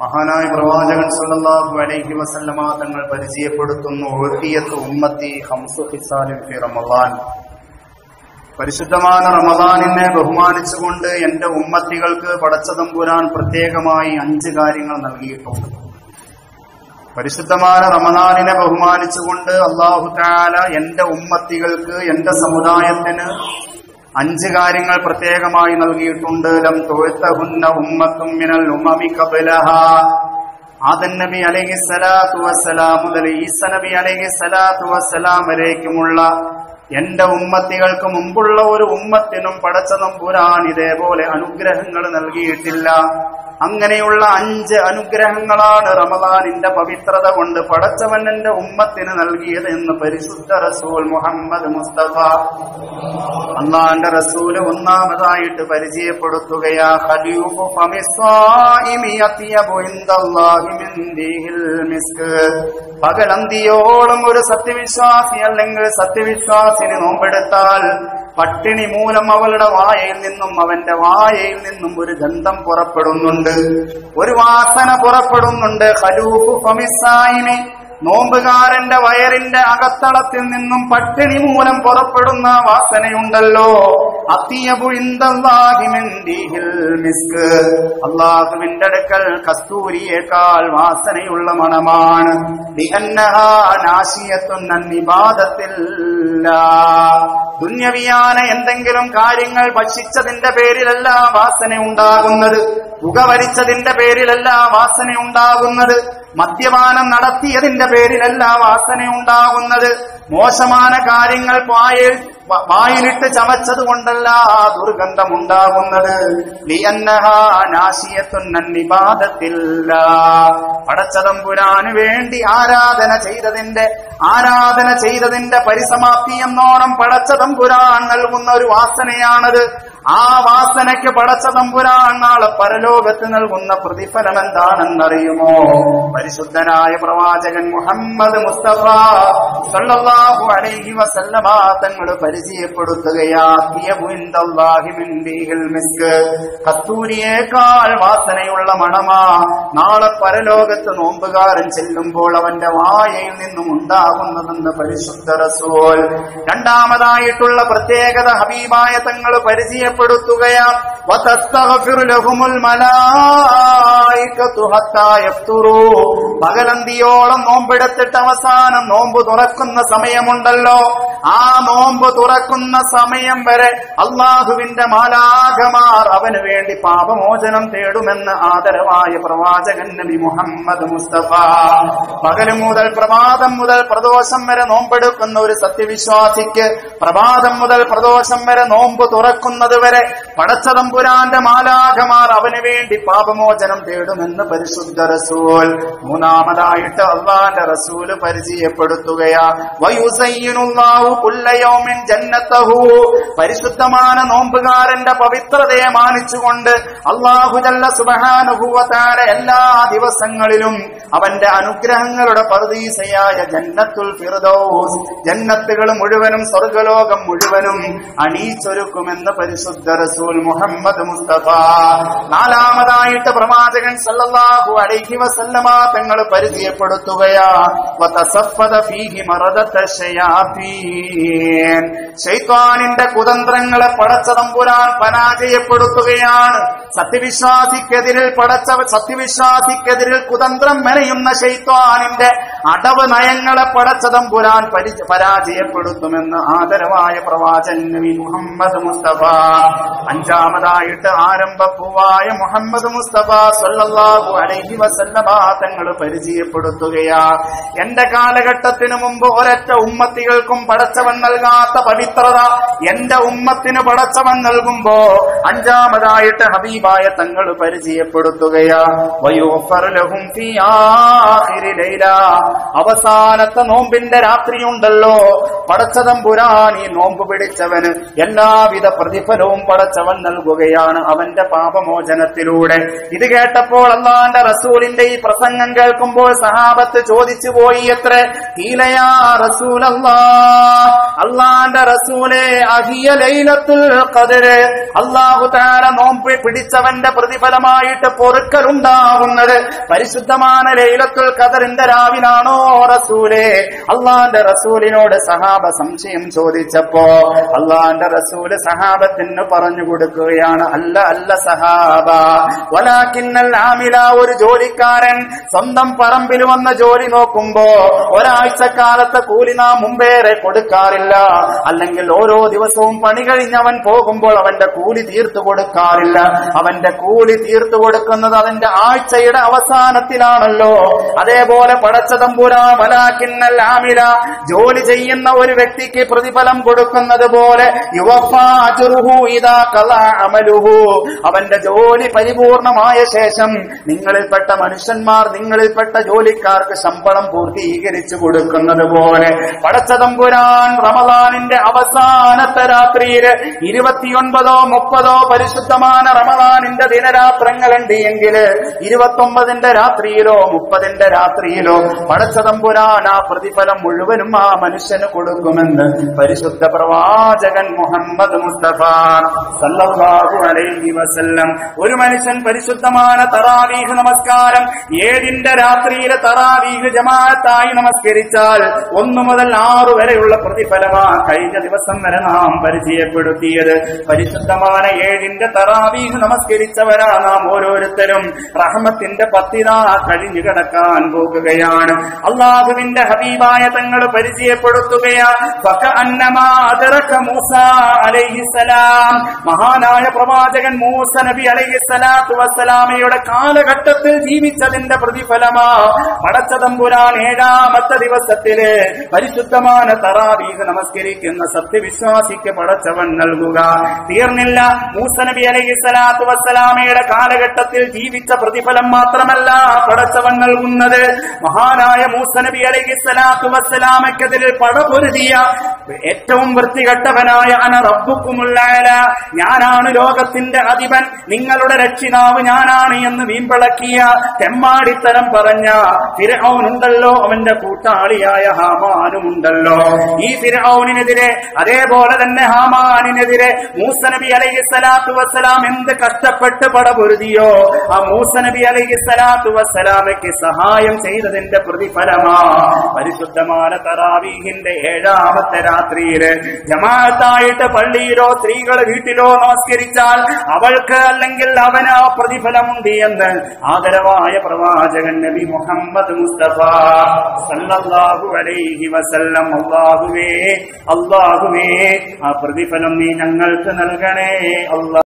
മഹാനായ പ്രവാചകൻ സല്ലല്ലാഹു അലൈഹി വസല്ലമ തങ്ങൾ പരിചയപ്പെടുത്തുന്നു, ഉഅ്തിയത്തു ഉമ്മത്തി ഖംസു ഖിസാലിൻ ഫി റമളാൻ. പരിശുദ്ധമായ റമളാനിനെ ബഹുമാനിച്ചുകൊണ്ട് എന്റെ ഉമ്മത്തികൾക്ക് പടച്ചതമ്പുരാൻ പ്രത്യേകമായി 5 കാര്യങ്ങൾ നൽകിയിട്ടുണ്ട്. പരിശുദ്ധമായ റമളാനിനെ ബഹുമാനിച്ചുകൊണ്ട് അല്ലാഹു തആല എന്റെ ഉമ്മത്തികൾക്ക്, എന്റെ സമുദായത്തിന് 5 കാര്യങ്ങൾ പ്രത്യേകമായി നൽകിയിട്ടുണ്ട്. ലം തുഅ്തഹുന്ന ഉമ്മത്തും മിനൽ ഉമമി ഖബ്ലഹാ. ആദം നബി അലൈഹിസ്സലാത്തു വസ്സലാം മുതൽ ഈസാ നബി അലൈഹിസ്സലാത്തു വസ്സലാം വരേക്കുമുള്ള എന്റെ ഉമ്മത്തികൾക്ക് മുമ്പുള്ള ഒരു ഉമ്മത്തിനും പടച്ചതമ്പുരാൻ ഇതേപോലെ അനുഗ്രഹങ്ങൾ നൽകിയിട്ടില്ല. അങ്ങനെയുള്ള 5 അനുഗ്രഹങ്ങളാണ് റമളാനിന്റെ പവിത്രത കൊണ്ട് പടച്ചവൻ എന്റെ ഉമ്മത്തിന് നൽകിയത് എന്ന് പരിശുദ്ധ റസൂൽ മുഹമ്മദ് മുസ്തഫ അല്ലാഹുവിന്റെ റസൂല് ഒന്നാമതായിട്ട് പരിചയപ്പെടുത്തുകയാ, ഖലീഫു ഫമിസ്സായിമി യത്യബു ഇൻദല്ലാഹി മിൻ ദീഹിൽ മിസ്ക്. പകലന്തിയോളം ഒരു സത്യവിശ്വാസി അല്ലെങ്കിൽ സത്യവിശ്വാസിന് നോമ്പെടുത്താൽ പട്ടിണി മൂലം അവളുടെ വായയിൽ നിന്നും അവന്റെ വായയിൽ നിന്നും ഒരു ഗന്ധം പുറപ്പെടുന്നുണ്ട്, ഒരു വാസന പുറപ്പെടുന്നുണ്ട്. ഖലൂഫു ഫമിസ്സായിമി, നോമ്പുകാരന്റെ വയറിന്റെ അകത്തളത്തിൽ നിന്നും പട്ടിണി മൂലം പുറപ്പെടുന്ന വാസനയുണ്ടല്ലോ, അത്തിയബു ഇൻദല്ലാഹി മിൻ ദീഹിൽ മിസ്ക്, അല്ലാഹുവിന്റെ അടുക്കൽ കസ്തൂരിയേക്കാൾ വാസനയുള്ള മണമാണ്. ലിഅന്നഹാ നാശിയത്തുൻ അൻ ഇബാദത്തില്ലാഹ്. ദുന്യവിയാന എന്തെങ്കിലും കാര്യങ്ങൾ ഭക്ഷിച്ചതിന്റെ പേരിലല്ല വാസന ഉണ്ടാകുന്നത്, പുകവലിച്ചതിന്റെ പേരിലല്ല വാസന ഉണ്ടാകുന്നത്, മദ്യപാനം നടത്തിയതിന്റെ പേരിലല്ല വാസന ഉണ്ടാകുന്നത്, മോശமான കാര്യങ്ങൾ വായിലിട്ട് ചവച്ചത് കൊണ്ടല്ല ദുർഗന്ധമുണ്ടാകുന്നത്. ലിഅന്നഹാ നാശിയത്തുൻ അൻ ഇബാദത്തില്ലാഹ്. പടച്ചതമ്പുരാന് വേണ്ടി ആരാധന ചെയ്തതിന്റെ പരിസമാപ്തി എന്നോണം പടച്ചതമ്പുരാൻ നൽകുന്ന ഒരു വാസനയാണത്. ആ വാസനയ്ക്ക് പടച്ചതമ്പുരാൻ നാളെ പരലോകത്ത് നൽകുന്ന പ്രതിഫലം എന്താണെന്നറിയുമോ? പരിശുദ്ധനായ പ്രവാചകൻ മുഹമ്മദ് മുസ്തഫ സല്ലല്ലാഹു അലൈഹി വസല്ലമ തങ്ങൾ പരിചയപ്പെടുത്തുകയാ, യബു ഇൻദല്ലാഹി മിൻ ദീഹിൽ മിസ്ക്, കസ്തൂരിയേക്കാൾ വാസനയുള്ള മണമാ നാളെ പരലോകത്ത് നോമ്പുകാരൻ ചെല്ലുമ്പോൾ അവന്റെ വായയിൽ നിന്നും ഉണ്ടാകുന്നതെന്ന് പരിശുദ്ധ റസൂൽ. രണ്ടാമതായിട്ടുള്ള പ്രത്യേകത ഹബീബായ തങ്ങൾ പരിചയപ്പെടുത്തുകയാ, വതസ്തഗ്ഫിറു ലഹുമുൽ മലായികതു ഹത്താ യഫ്തുറൂ. പകലന്തിയോളം നോമ്പെടുത്തിട്ട് അവസാനം നോമ്പ് തുറക്കുന്ന സമയമുണ്ടല്ലോ, ആ നോമ്പ് തുറക്കുന്ന സമയം വരെ അള്ളാഹുവിന്റെ മാലാഖമാർ അവന് വേണ്ടി പാപമോചനം തേടുമെന്ന് ആദരവായ പ്രവാചകൻ നബി മുഹമ്മദ് മുസ്തഫ. പകല് മുതൽ പ്രഭാതം മുതൽ പ്രദോഷം വരെ നോമ്പെടുക്കുന്ന ഒരു സത്യവിശ്വാസിക്ക് പ്രഭാതം മുതൽ പ്രദോഷം വരെ നോമ്പ് തുറക്കുന്നത് വരെ പടച്ചതമ്പുരാന്റെ മാലാഖമാർ അവന് വേണ്ടി പാപമോചനം തേടുമെന്ന് പരിശുദ്ധ റസൂൽ. മൂന്നാമതായിട്ട് അല്ലാഹുവിന്റെ റസൂല് പരിചയപ്പെടുത്തുകയാ, വയുസയ്യിനുല്ലാഹു കുല്ല യൗമിൻ ജന്നതഹു. പരിശുദ്ധമായ നോമ്പുകാരന്റെ പവിത്രതയെ മാനിച്ചുകൊണ്ട് അല്ലാഹു ജല്ല സുബ്ഹാനഹു വ തആല എല്ലാ ദിവസങ്ങളിലും അവന്റെ അനുഗ്രഹങ്ങളുടെ പർദീസയായ ജന്നത്തുൽ ഫിർദൗസ്, ജന്നത്തുകൾ മുഴുവനും സ്വർഗ്ഗലോകം മുഴുവനും അണിയിച്ചൊരുക്കുമെന്ന് പരിശുദ്ധ റസൂൽ മുഹമ്മദ് മുസ്തഫ. നാലാമതായിട്ട് പ്രവാചകൻ സല്ലല്ലാഹു അലൈഹി വസല്ലമ തങ്ങൾ പരിചയപ്പെടുത്തുകയാ, വതസഫദ ഫീഹി മറദത ശയാതീൻ. ശൈത്താനിന്റെ കുതന്ത്രങ്ങളെ പടച്ചതമ്പുരാൻ പരാജയപ്പെടുത്തുകയാണ്. സത്യവിശ്വാസിക്കെതിരിൽ കുതന്ത്രം മെനയുന്ന ശൈത്താനിന്റെ അടവ് നയങ്ങളെ പടച്ചതമ്പുരാൻ പരാജയപ്പെടുത്തുമെന്ന് ആദരവായ പ്രവാചകൻ നബി മുഹമ്മദ് മുസ്തഫ. അഞ്ചാമതായിട്ട് ആരംഭപ്പൂവായ മുഹമ്മദ് മുസ്തഫ സല്ലല്ലാഹു അലൈഹി വസല്ലമ തങ്ങൾ പരിചയപ്പെടുത്തുകയാ, എന്റെ കാലഘട്ടത്തിനു മുമ്പ് ഒരൊറ്റ ഉമ്മത്തികൾക്കും പടച്ചവൻ നൽകാത്ത പവിത്രത എന്റെ ഉമ്മത്തിന് പടച്ചവൻ നൽകുമ്പോ അഞ്ചാമതായിട്ട് ഹബീബായ തങ്ങൾ പരിചയപ്പെടുത്തുകയാ, വയുഗ്ഫറു ലഹും ഫീ ആഖിരി ലൈല. അവസാനത്തെ നോമ്പിന്റെ രാത്രിയുണ്ടല്ലോ, പടച്ചതമ്പുരാൻ ഈ നോമ്പ് പിടിച്ചവന് എല്ലാവിധ പ്രതിഫലവും പടച്ചവൻ നൽകുകയാണ് അവന്റെ പാപമോചനത്തിലൂടെ. ഇത് കേട്ടപ്പോൾ അല്ലാഹുവിന്റെ റസൂലിന്റെ ഈ പ്രസംഗം കേൾക്കുമ്പോൾ സഹാബത്ത് ചോദിച്ചു പോയി, എത്ര ഖീലയാ റസൂലല്ലാഹ്, അല്ലാഹുവിന്റെ റസൂലേ, അഹിയ ലൈലത്തുൽ ഖദ്ർ, അല്ലാഹു തആല നോമ്പ് പിടിച്ച നിസ്കരിച്ചവന്റെ പ്രതിഫലമായിട്ട് പൊറുക്കലുണ്ടാവുന്നത് പരിശുദ്ധമായ ലൈലത്തുൽ ഖദറിന്റെ രാവിലാണോ റസൂലേ? അള്ളാന്റെ റസൂലിനോട് സഹാബ സംശയം ചോദിച്ചപ്പോ അള്ളാന്റെ റസൂല് സഹാബത്തിന് പറഞ്ഞു കൊടുക്കുകയാണ്, അല്ല അല്ല സഹാബ, വലാകിന്നൽ ആമില, ഒരു ജോലിക്കാരൻ സ്വന്തം പറമ്പിൽ വന്ന ജോലി നോക്കുമ്പോ ഒരാഴ്ചക്കാലത്തെ കൂലി നാം മുമ്പേറെ കൊടുക്കാറില്ല, അല്ലെങ്കിൽ ഓരോ ദിവസവും പണി കഴിഞ്ഞവൻ പോകുമ്പോൾ അവന്റെ കൂലി തീർത്തു കൊടുക്കാറില്ല. അവന്റെ കൂലി തീർത്തു കൊടുക്കുന്നത് അവന്റെ ആഴ്ചയുടെ അവസാനത്തിലാണല്ലോ. അതേപോലെ പടച്ച തമ്പുരാൻ വലാകിന്നൽ ആമില, ജോലി ചെയ്യുന്ന ഒരു വ്യക്തിക്ക് പ്രതിഫലം കൊടുക്കുന്നത് പോലെ യുവഫാ അജ്റുഹു ഇദാ ഖലാ അമലുഹു, അവന്റെ ജോലി പരിപൂർണമായ ശേഷം നിങ്ങളിൽപ്പെട്ട മനുഷ്യന്മാർ, നിങ്ങളിൽപ്പെട്ട ജോലിക്കാർക്ക് ശമ്പളം പൂർത്തീകരിച്ചു കൊടുക്കുന്നത് പോലെ പടച്ച തമ്പുരാൻ റമളാനിന്റെ അവസാനത്തെ രാത്രിയിൽ 29 30 പരിശുദ്ധമായ റമളാനിന്റെ ദിനരാത്രങ്ങളുണ്ട് എങ്കിൽ 29ന്റെ രാത്രിയിലോ 30ന്റെ രാത്രിയിലോ പടച്ച തമ്പുരാൻ ആ പ്രതിഫലം മുഴുവനും ആ മനുഷ്യന് കൊടുക്കുമെന്ന് പരിശുദ്ധ പ്രവാചകൻ മുഹമ്മദ് മുസ്തഫ സല്ലല്ലാഹു അലൈഹി വസല്ലം. ഒരു മനുഷ്യൻ പരിശുദ്ധമായ തറാവീഹ് നമസ്കാരം 7ന്റെ രാത്രിയിലെ തറാവീഹ് ജമാഅത്തായി നമസ്കരിച്ചാൽ 1 മുതൽ 6 വരെയുള്ള പ്രതിഫലമാ കഴിഞ്ഞ ദിവസം വരെ നാം പരിചയപ്പെടുത്തിയത്. പരിശുദ്ധമായ 7ന്റെ തറാവീഹ് നമസ്കരിച്ചവരാ നാം ഓരോരുത്തരും. റഹ്മത്തിന്റെ പത്തിനാ കഴിഞ്ഞു കിടക്കാൻ പോകുകയാണ്. അള്ളാഹുവിന്റെ ഹബീബായ തങ്ങൾ പരിചയപ്പെടുത്തുകയാ, ഫകഅന്നമാ അദറക മൂസ അലൈഹിസ്സലാം, മഹാനായ പ്രവാചകൻ മൂസ നബി അലൈഹിസ്സലാത്തു വസ്സലാമയുടെ കാലഘട്ടത്തിൽ ജീവിച്ചതിന്റെ പ്രതിഫലമാ പടച്ച തമ്പുരാൻ 7ാമത്തെ ദിവസത്തില് പരിശുദ്ധമായ തറാവീഹ് നമസ്കരിക്കുന്ന സത്യവിശ്വാസിക്ക് പടച്ചവൻ നൽകുക. തീർന്നില്ല, മൂസ നബി അലൈഹിസ്സലാത്തു വസ്സലാമയുടെ കാലഘട്ടത്തിൽ ജീവിച്ച പ്രതിഫലം മാത്രമല്ല പടച്ചവൻ നൽകുന്നത്. മഹാനായ മൂസ നബി അലൈഹിസ്സലാത്തു വസ്സലാമയ്ക്കെതിരെ പടപൊരുതിയ ഏറ്റവും വൃത്തികെട്ടവനായ അന റബ്ബുക്കുമുൽ അഅല, ഞാനാണ് ലോകത്തിന്റെ അധിപൻ, നിങ്ങളുടെ രക്ഷിതാവ് ഞാനാണ് എന്ന് വീമ്പിളക്കിയ തെമ്മാടിത്തരം പറഞ്ഞ ഫിർഔനുണ്ടല്ലോ, അവന്റെ കൂട്ടാളിയായ ഹാമാനുമുണ്ടല്ലോ. ഈ ഫിർഔനിനെതിരെ അതേപോലെ തന്നെ ഹാമാനിനെതിരെ മൂസ നബി അലൈഹിസ്സലാത്തു വസ്സലാം എന്ത് കഷ്ടപ്പെട്ട് പടപൊരുതിയോ ആ മൂസ നബി അലൈഹിസ്സലാത്തു വസ്സലാമയ്ക്ക് സഹായം ചെയ്തതിന്റെ പ്രതിഫലമാ പരിശുദ്ധമായ തറാവീഹിന്റെ 7ാമത്തെ രാത്രിയില് ജമാഅത്തായിട്ട് പള്ളിയിലോ സ്ത്രീകൾ വീട്ടിലോ നമസ്കരിച്ചാൽ അവൾക്ക് അല്ലെങ്കിൽ അവന് ആ പ്രതിഫലമുണ്ട് എന്ന് ആദരവായ പ്രവാചകൻ നബി മുഹമ്മദ് മുസ്തഫ സല്ലല്ലാഹു അലൈഹി വസല്ലം. അല്ലാഹുവേ അല്ലാഹുവേ, ആ പ്രതിഫലം നീ ഞങ്ങൾക്ക് നൽകണേ അല്ലാഹ്.